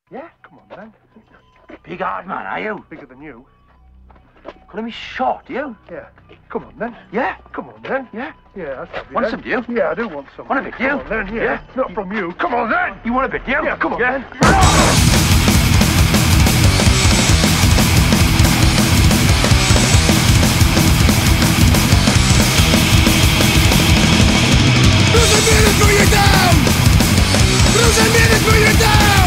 Yeah? Come on, then. Big hard man, are you? Bigger than you. Calling me short, do you? Yeah. Come on, then. Yeah? Come on, then. Yeah? Yeah, I'll have you Want then. some, do you? Yeah, I do want some. Want a bit, do you? Come on, then, yeah. Not from you. Come on, then. You want a bit, do you? Yeah, come on, yeah? then. Bruce and Minutes, bring it down! Bruce and Minutes, bring it down!